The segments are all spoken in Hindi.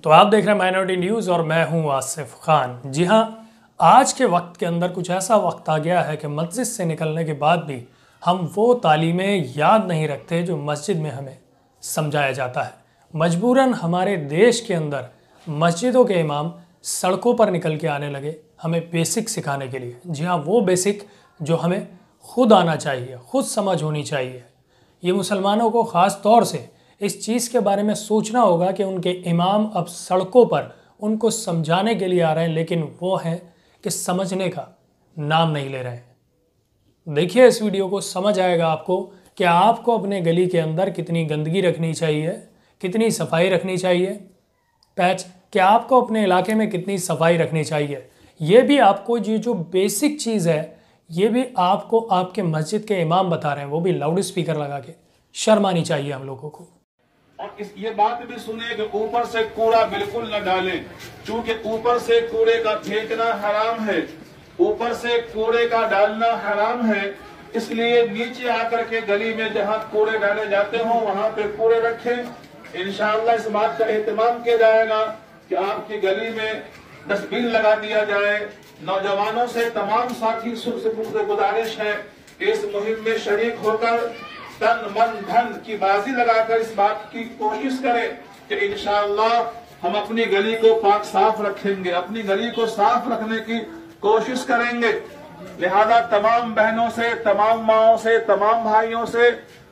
तो आप देख रहे हैं माइनॉरिटी न्यूज़ और मैं हूं आसिफ खान। जी हां, आज के वक्त के अंदर कुछ ऐसा वक्त आ गया है कि मस्जिद से निकलने के बाद भी हम वो तालीमें याद नहीं रखते जो मस्जिद में हमें समझाया जाता है। मजबूरन हमारे देश के अंदर मस्जिदों के इमाम सड़कों पर निकल के आने लगे हमें बेसिक सिखाने के लिए। जी हाँ, वो बेसिक जो हमें खुद आना चाहिए, खुद समझ होनी चाहिए। ये मुसलमानों को ख़ास तौर से इस चीज़ के बारे में सोचना होगा कि उनके इमाम अब सड़कों पर उनको समझाने के लिए आ रहे हैं, लेकिन वो हैं कि समझने का नाम नहीं ले रहे हैं। देखिए इस वीडियो को, समझ आएगा आपको कि आपको अपने गली के अंदर कितनी गंदगी रखनी चाहिए, कितनी सफाई रखनी चाहिए। पैच कि आपको अपने इलाके में कितनी सफाई रखनी चाहिए। ये भी आपको ये जो बेसिक चीज़ है, ये भी आपको आपके मस्जिद के इमाम बता रहे हैं, वो भी लाउड स्पीकर लगा के। शर्म आनी चाहिए हम लोगों को। और ये बात भी सुने कि ऊपर से कूड़ा बिल्कुल न डालें, क्योंकि ऊपर से कूड़े का फेंकना हराम है, ऊपर से कूड़े का डालना हराम है। इसलिए नीचे आकर के गली में जहाँ कूड़े डाले जाते हो वहाँ पे कूड़े रखें। इंशाअल्लाह इस बात का एहतमाम किया जाएगा कि आपकी गली में डस्टबिन लगा दिया जाए। नौजवानों से, तमाम साथी से गुजारिश है कि इस मुहिम में शरीक होकर तन मन धन की बाजी लगाकर इस बात की कोशिश करें कि इंशाअल्लाह हम अपनी गली को पाक साफ रखेंगे, अपनी गली को साफ रखने की कोशिश करेंगे। लिहाजा तमाम बहनों से, तमाम माओं से, तमाम भाइयों से,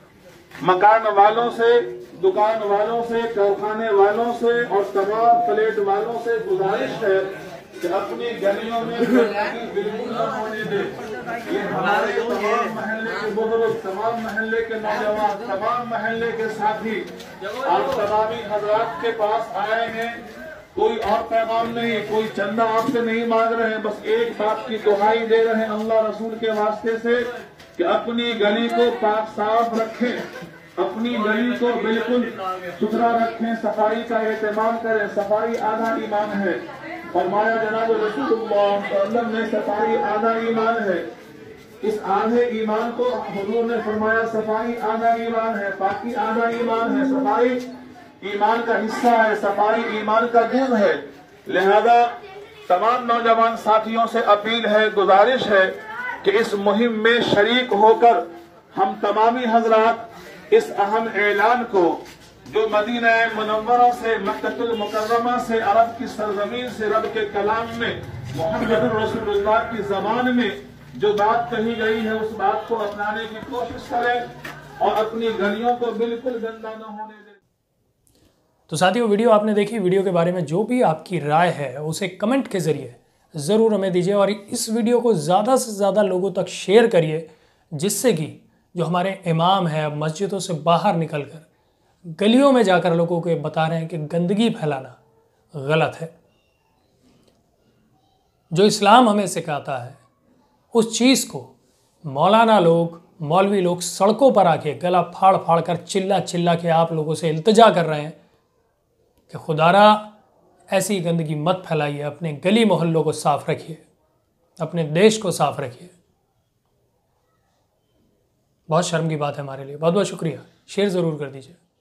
मकान वालों से, दुकान वालों से, कारखाने वालों से और तमाम फ्लैट वालों से गुजारिश है कि अपनी गलियों में बिल्कुल न होने दें। ये हमारे तमाम महल्ले के बुजुर्ग, तमाम महल्ले के नौजवान, तमाम महल्ले के साथी आप तमामी हजरात के पास आए हैं। कोई और पैगाम नहीं, कोई चंदा आपसे नहीं मांग रहे हैं, बस एक बात की दुहाई दे रहे हैं अल्लाह रसूल के वास्ते से कि अपनी गली को पाक साफ रखें, अपनी गली को बिल्कुल सुथरा रखें, सफाई का एहतमाम करें। सफाई आधा ईमान है। फरमाया जनाब रसूलुल्लाह सल्लल्लाहु अलैहि वसल्लम ने सफाई आधा ईमान है। इस आधे ईमान को हुजूर ने फरमाया सफाई आधा ईमान है, बाकी आधा ईमान है। सफाई ईमान का हिस्सा है, सफाई ईमान का जुज़ है। लिहाजा तमाम नौजवान साथियों से अपील है, गुजारिश है कि इस मुहिम में शरीक होकर हम तमामी हजरात इस अहम ऐलान को जो मदीना मुनव्वरा से, मक्कतुल मुकर्रमा से, अरब की सरजमीन से, रब के कलाम में, मुहम्मद रसूलुल्लाह की ज़बान में जो बात कही गई है उस बात को अपनाने की कोशिश करें और अपनी गलियों को बिल्कुल गंदा न होने दें। तो साथियों, वीडियो आपने देखी। वीडियो के बारे में जो भी आपकी राय है उसे कमेंट के ज़रिए ज़रूर हमें दीजिए और इस वीडियो को ज़्यादा से ज़्यादा लोगों तक शेयर करिए, जिससे कि जो हमारे इमाम हैं मस्जिदों से बाहर निकलकर गलियों में जाकर लोगों को बता रहे हैं कि गंदगी फैलाना गलत है। जो इस्लाम हमें सिखाता है उस चीज़ को मौलाना लोग, मौलवी लोग सड़कों पर आके गला फाड़ फाड़ कर, चिल्ला चिल्ला के आप लोगों से इल्तिजा कर रहे हैं कि खुदारा ऐसी गंदगी मत फैलाइए, अपने गली मोहल्लों को साफ रखिए, अपने देश को साफ रखिए। बहुत शर्म की बात है हमारे लिए। बहुत बहुत शुक्रिया। शेयर ज़रूर कर दीजिए।